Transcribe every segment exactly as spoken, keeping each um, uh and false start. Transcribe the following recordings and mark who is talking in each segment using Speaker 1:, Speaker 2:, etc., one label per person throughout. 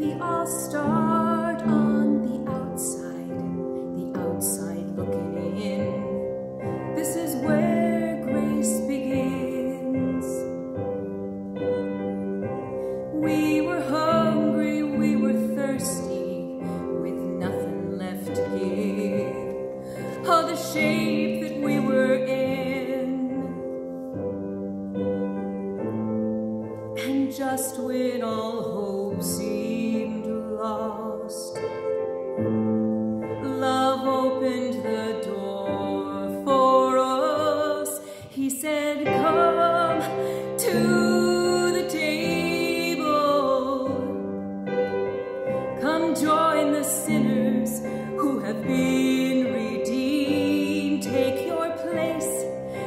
Speaker 1: We all start on the outside, the outside looking in. This is where grace begins. We were hungry, we were thirsty, with nothing left to give. Oh, the shape that we were in. And just when all hope seemed lost, love opened the door for us. He said, come to the table. Come join the sinners who have been redeemed. Take your place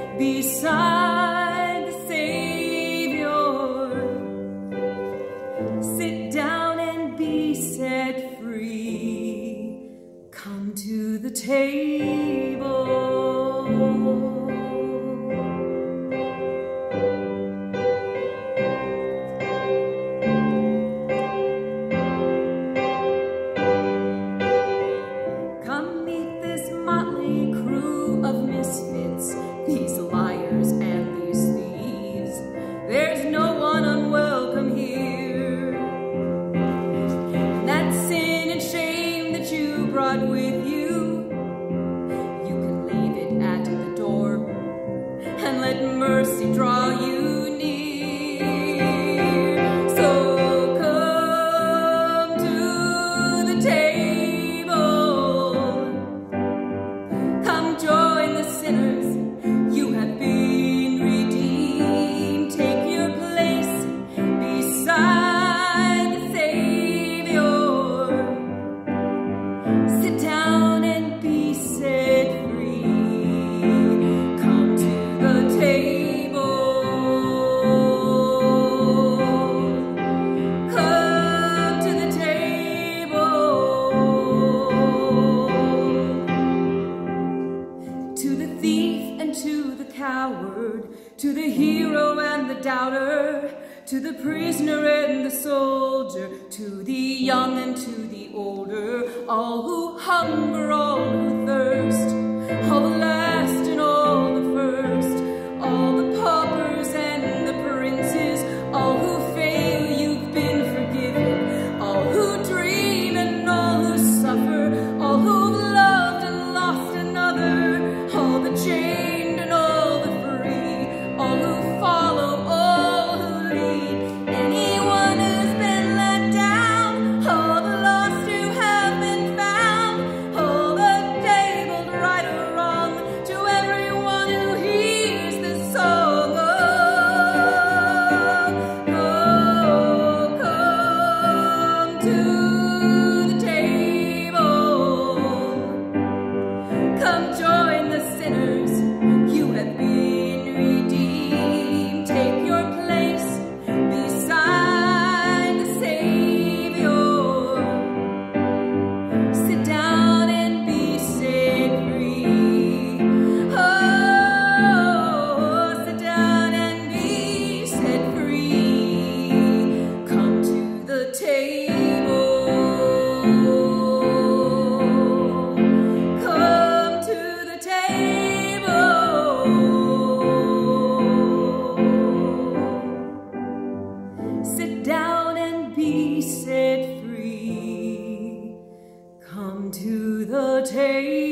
Speaker 1: beside the Savior. Sit down and be set free. Come to the table. Come meet this motley crew of misfits, these liars and these thieves. There's no one unwelcome here. And that sin and shame that you brought with you, you can leave it at the door and let mercy draw you near. So come to the table. Come join the sinners. You have been redeemed. Take your place beside the Savior. Sit down and be set free. Come to the table. Come to the table. To the thief and to the coward, to the hero and the doubter, to the prisoner and the soldier, to the young and to the older, all who hunger, all who thirst, all the last and all the first, all the paupers and the princes, all who fail, you've been forgiven, all who dream and all who suffer, all who've loved and lost another, all the chained and all the free, all who follow, all who lead, anyone who's been let down, all the lost who have been found, all the tabled right or wrong, to everyone who hears this song. Oh, oh, come to the table. Come join the sinners. You have been redeemed. Take your place beside the Savior. Sit down and be set free. Oh, sit down and be set free. Come to the table. Come to the table. Sit down and be set free. Come to the table.